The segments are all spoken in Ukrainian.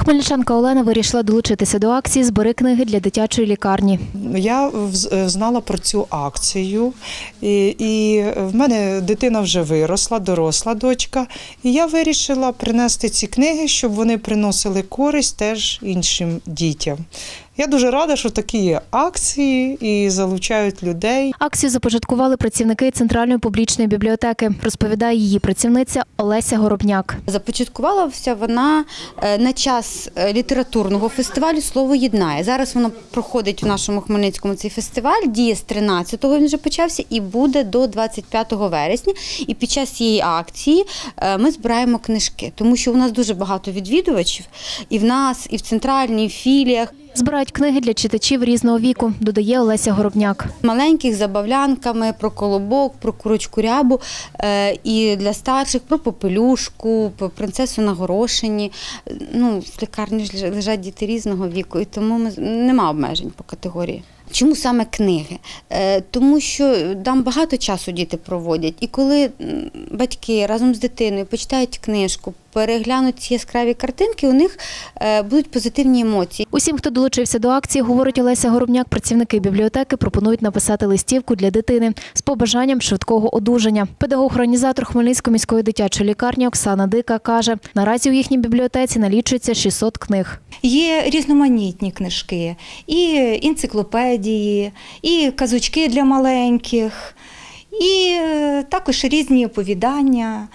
Хмельничанка Олена вирішила долучитися до акції «Збери книги для дитячої лікарні». Я знала про цю акцію, і в мене дитина вже виросла, доросла дочка, і я вирішила принести ці книги, щоб вони приносили користь теж іншим дітям. Я дуже рада, що такі є акції і залучають людей. Акцію започаткували працівники Центральної публічної бібліотеки, розповідає її працівниця Олеся Горобняк. Започаткувалася вона на час літературного фестивалю «Слово єднає». Зараз воно проходить в нашому Хмельницькому цей фестиваль, діє з 13-го, він вже почався, і буде до 25 вересня. І під час цієї акції ми збираємо книжки, тому що у нас дуже багато відвідувачів, і в нас, і в центральній, і в філіях. Збирають книги для читачів різного віку, додає Олеся Горобняк. Маленьких з забавлянками, про колобок, про курочку Рябу, і для старших про Попелюшку, про принцесу на горошині. В лікарні лежать діти різного віку, і тому нема обмежень по категорії. Чому саме книги? Тому що там багато часу діти проводять. І коли батьки разом з дитиною почитають книжку, переглянуть ці яскраві картинки, у них будуть позитивні емоції. Усім, хто долучився до акції, говорить Олеся Горобняк, працівники бібліотеки пропонують написати листівку для дитини з побажанням швидкого одужання. Педагог-організатор Хмельницької міської дитячої лікарні Оксана Дика каже, наразі у їхній бібліотеці налічується 600 книг. Є різноманітні книжки, і енциклопедії, і казочки для маленьких, і також різні оповідання,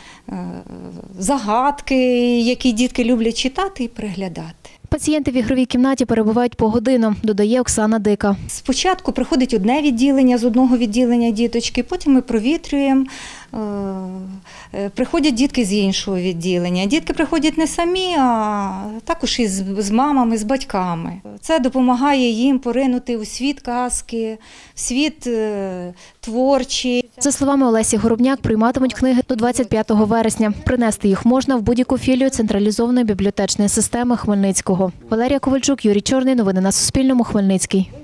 загадки, які дітки люблять читати і переглядати. Пацієнти в ігровій кімнаті перебувають погодинно, додає Оксана Дика. Спочатку приходить одне відділення, з одного відділення діточки, потім ми провітрюємо, приходять дітки з іншого відділення. Дітки приходять не самі, а також і з мамами, з батьками. Це допомагає їм поринути у світ казки, в світ творчий. За словами Олесі Горобняк, прийматимуть книги до 25 вересня. Принести їх можна в будь-яку філію централізованої бібліотечної системи Хмельницького. Валерія Ковальчук, Юрій Чорний. Новини на Суспільному. Хмельницький.